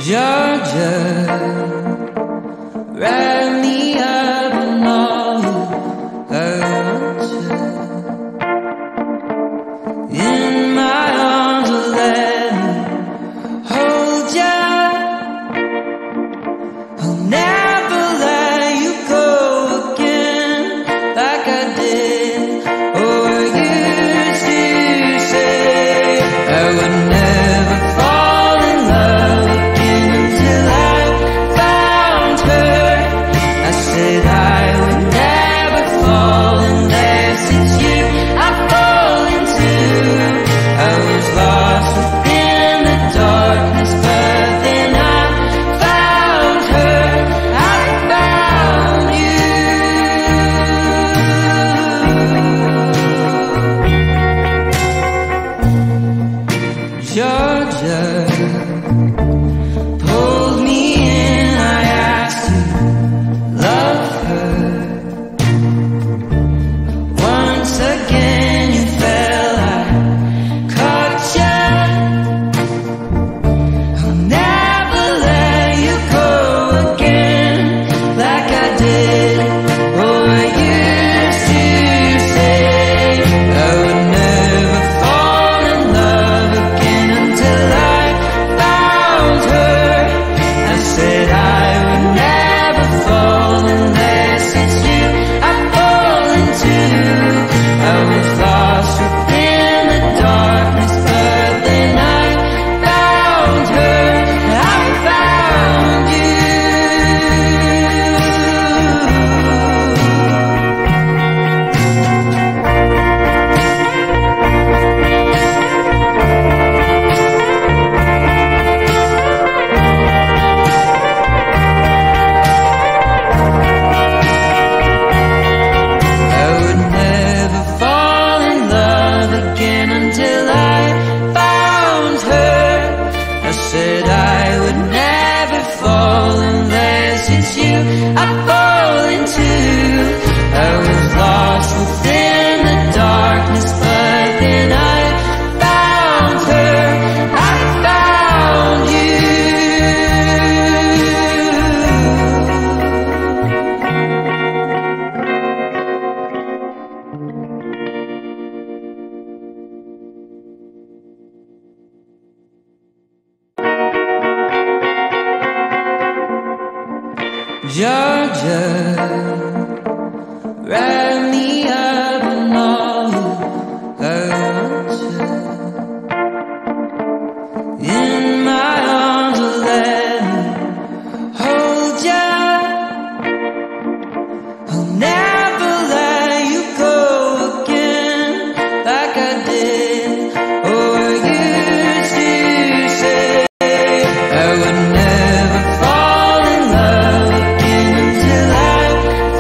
Georgia, wrap me up in all you want to. In my arms, will let me hold ya. I'll never let you go again, like I did or used to say. I would never fall in love again until I found her. I said I would never fall unless it's you I fall into. I was lost within the darkness, but then I found her. I found you. Georgia pulled me in, I asked to love her. Once again you fell, I caught ya. I'll never let you go again, like I did or used to say. I would never fall in love again until I found her. I said I would never fall unless it's you I fall into. I was lost within the darkness, but then I found her. I found you. I would never fall in love again until I found her. I said I would never fall unless it's you I fall into. I was lost within the darkness, but then I found her. I found you. Georgia, wrap me up in all you want to. In my arms, will let me hold ya. I'll never let you go again, like I did or used to say. I would never fall in love again until I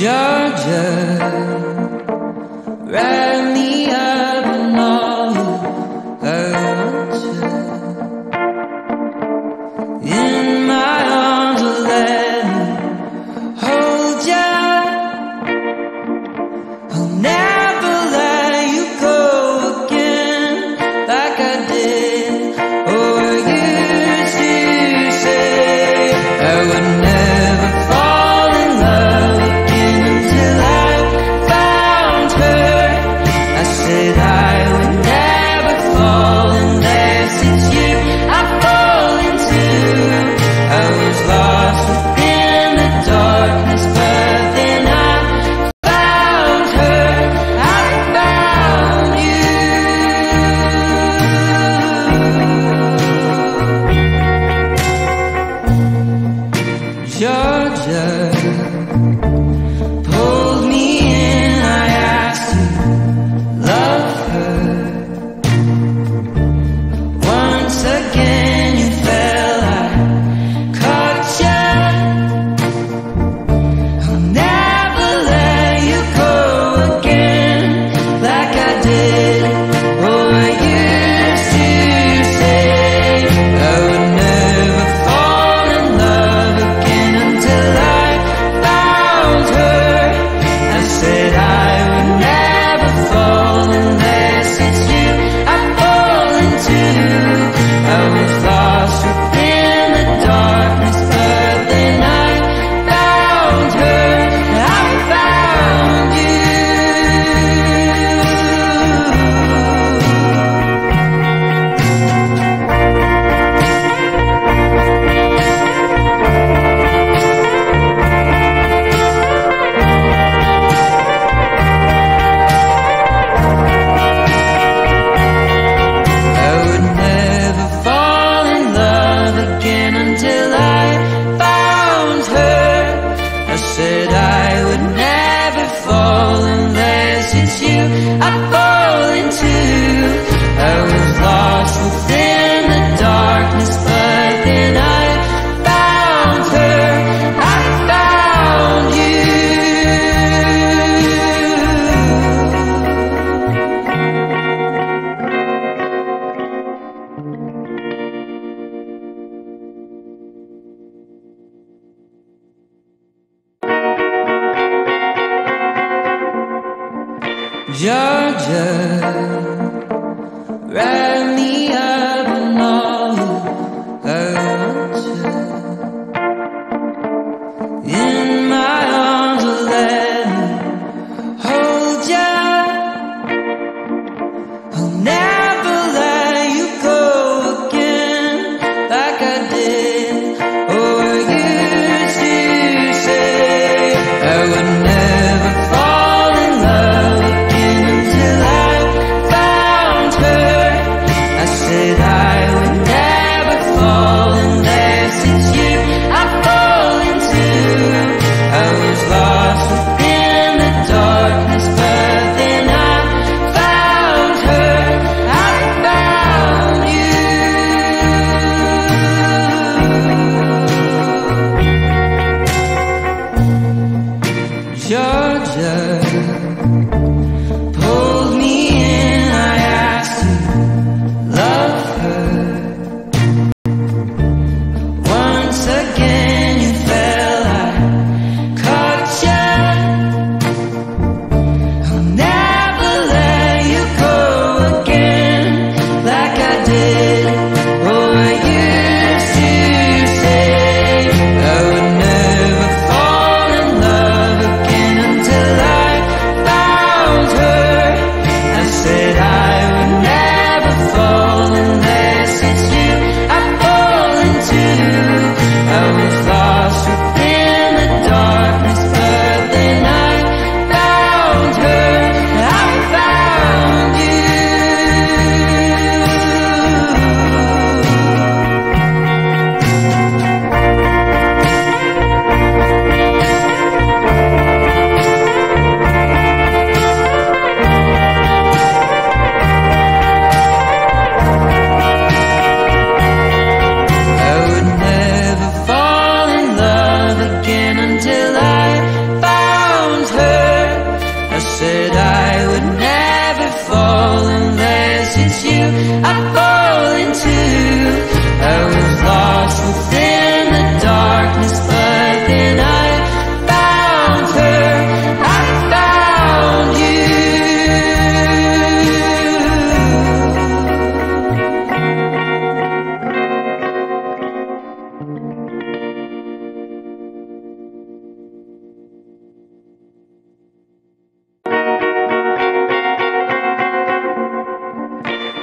Georgia, write me up and all I want you in my arms, will let me hold you. I'll never let you go again like I did or used to say. I would never fall in love again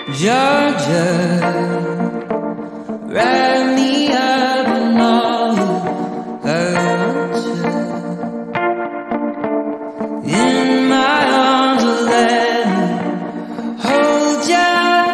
Georgia, wrap me up in all you hurt you. In my arms, will let me hold ya.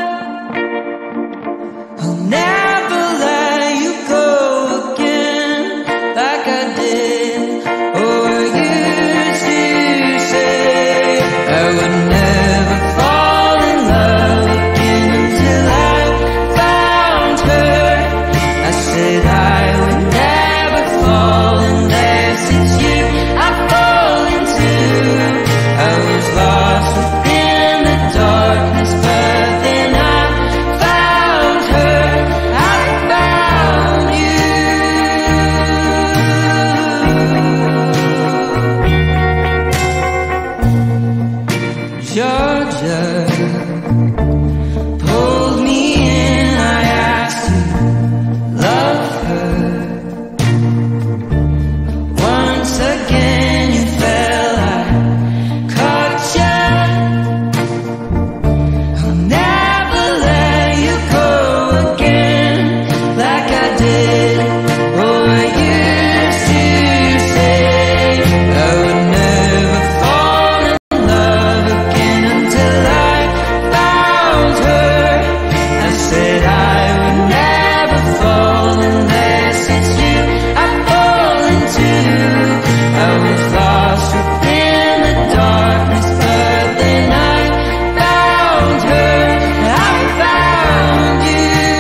I'll never let you go again, like I did or used to say. I would never fall in love again until I found her. I said I would never fall unless it's you I fall into. I was lost within the darkness, but then I found her. I found you. Georgia pulled me in, I asked to love her. Once again you fell, I caught ya. I'll never let you go again, like I did or used to say. I would never fall in love again until I found her. I said I would never fall unless it's you I fall into. I was lost within the darkness, but then I found her. I found you.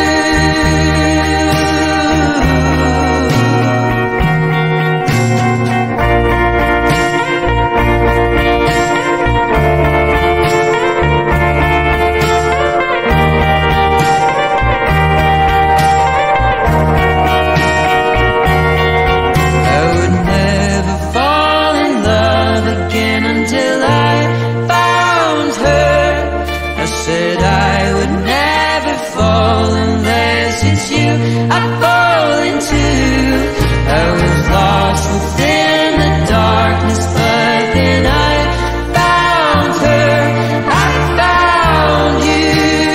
I would never fall in love again until I found her. I said I would never fall unless it's you I fall into. I was lost within the darkness, but then I found her. I found you.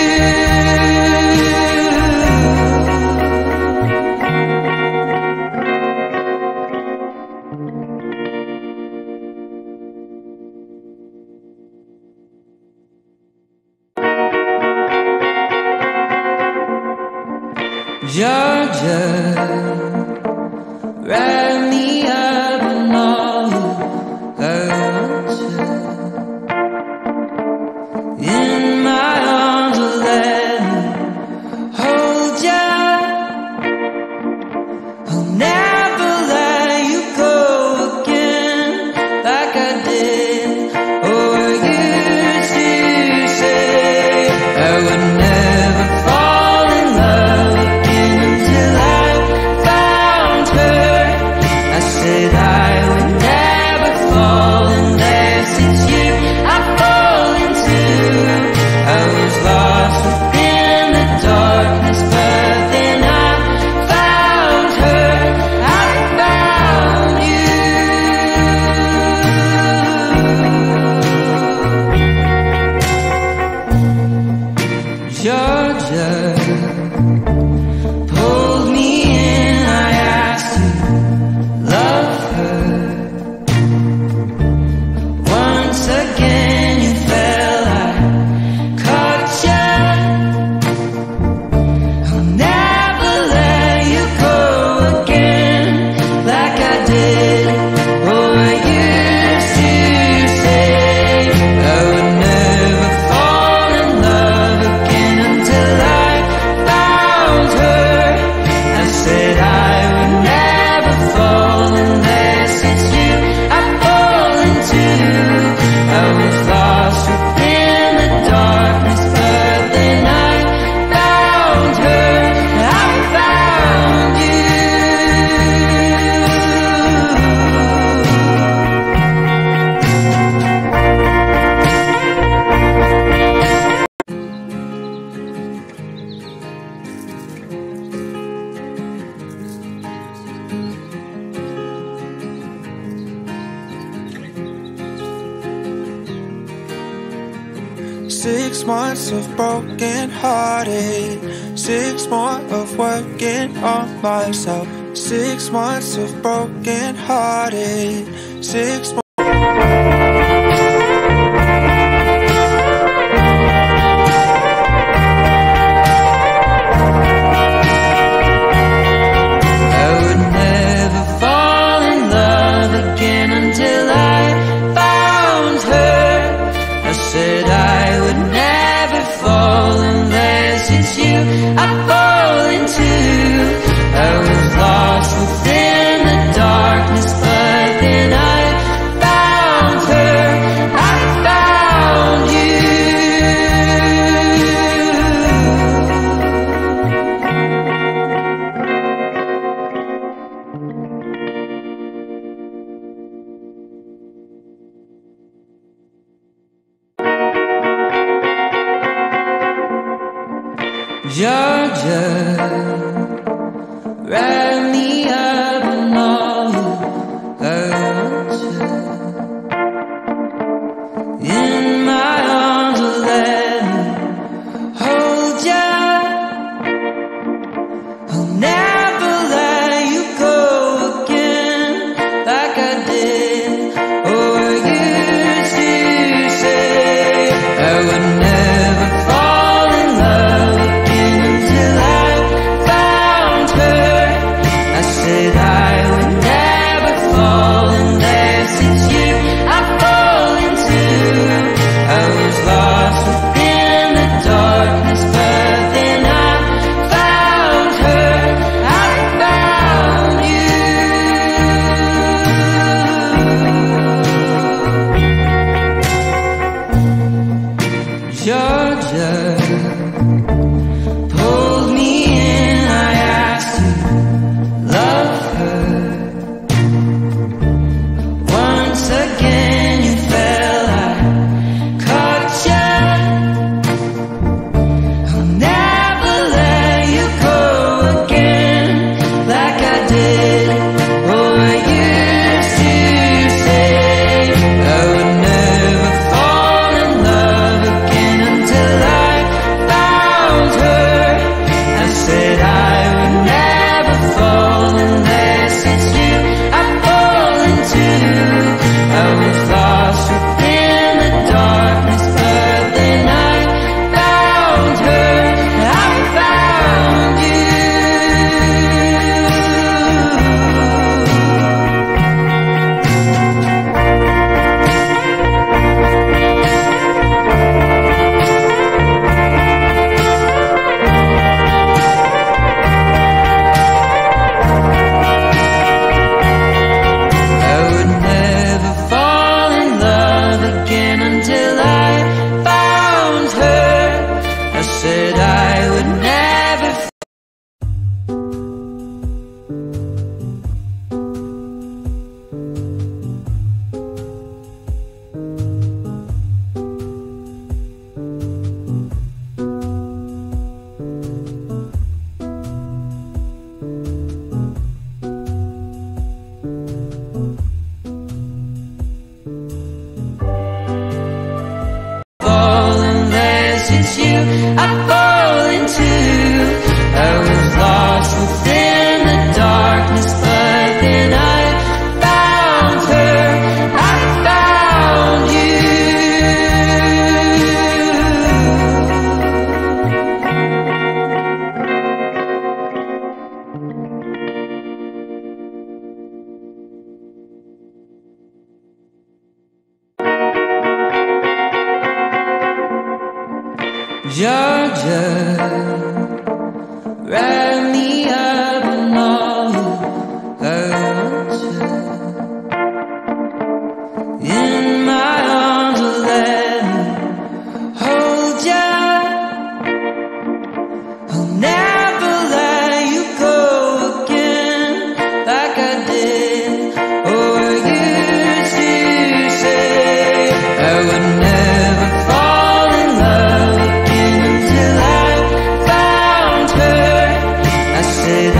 Georgia, wrap me up in all you hurt you. In my arms, will let me hold ya. I'll never let you go again, like I did or used to say. I would never fall in love again until I found her. I said I would never fall unless it's you I fall into. I was lost within the darkness, but then I found her. I found you. Georgia pulled me in, I asked to love her. Once again you fell, I caught ya. I'll never let you go again, like I did or used to say. I would never fall in love again until I found 6 months of broken hearted, 6 more of working on myself. 6 months of broken hearted, 6 more. Georgia, wrap me up in all I want you. In my arms, will let me hold you. I'll never let you go again, like I did or used to say. I would never fall in love until I found her. I said I would never fall unless it's you I fall into. I was lost within the darkness, but then I found her. I found you. Georgia pulled me in, I asked to love her. Once again you fell, I caught you. I'll never let you go again, like I did or used to say. I would never fall in love again until I found her. I said I would never fall unless it's you I fall into. I was lost within the darkness, but then I found her. I found you. I would never fall in love again until I found her. I said I would never. Fall unless it's you I fall into. I was lost within the darkness, but then I found her. I found you. Georgia, wrap me up in all I want you. In my arms, will let me hold you. I'll never let you go again, like I did or used to say. I would never fall in love again until I found her. I said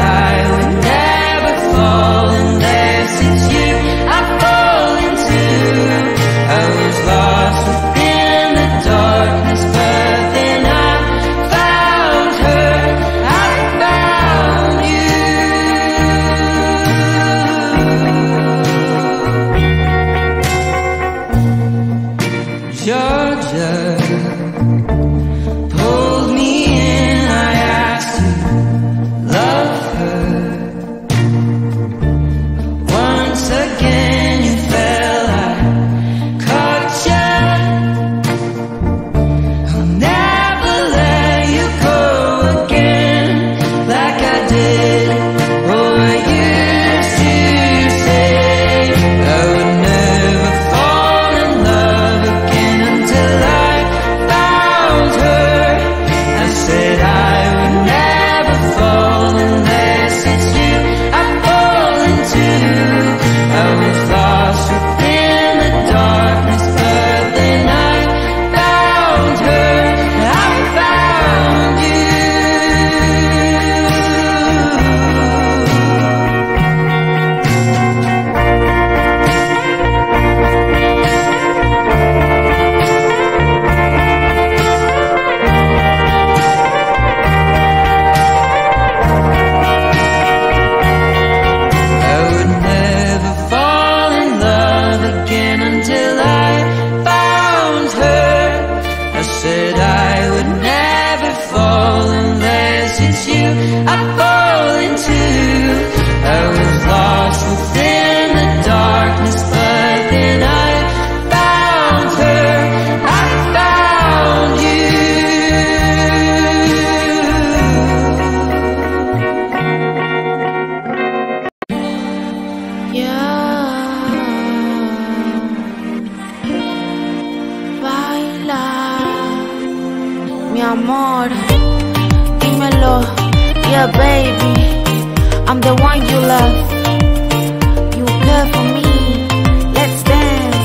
amor, dímelo, yeah baby, I'm the one you love. You care for me, let's dance.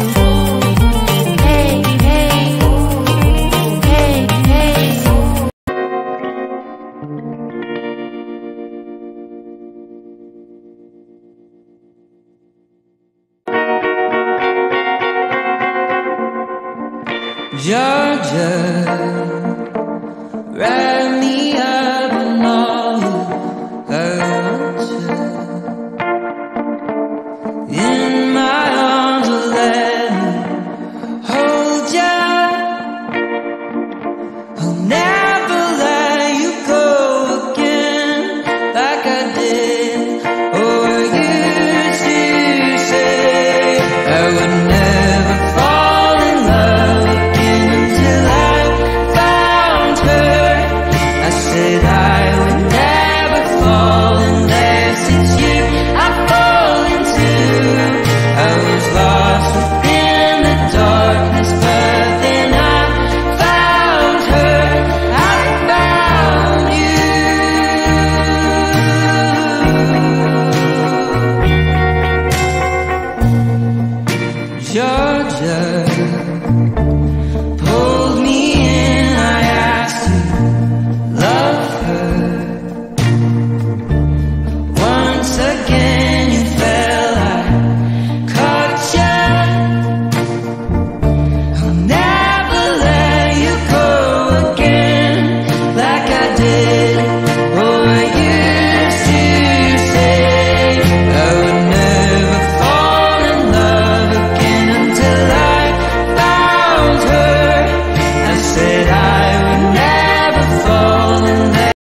Hey, hey, hey, hey. Georgia, right.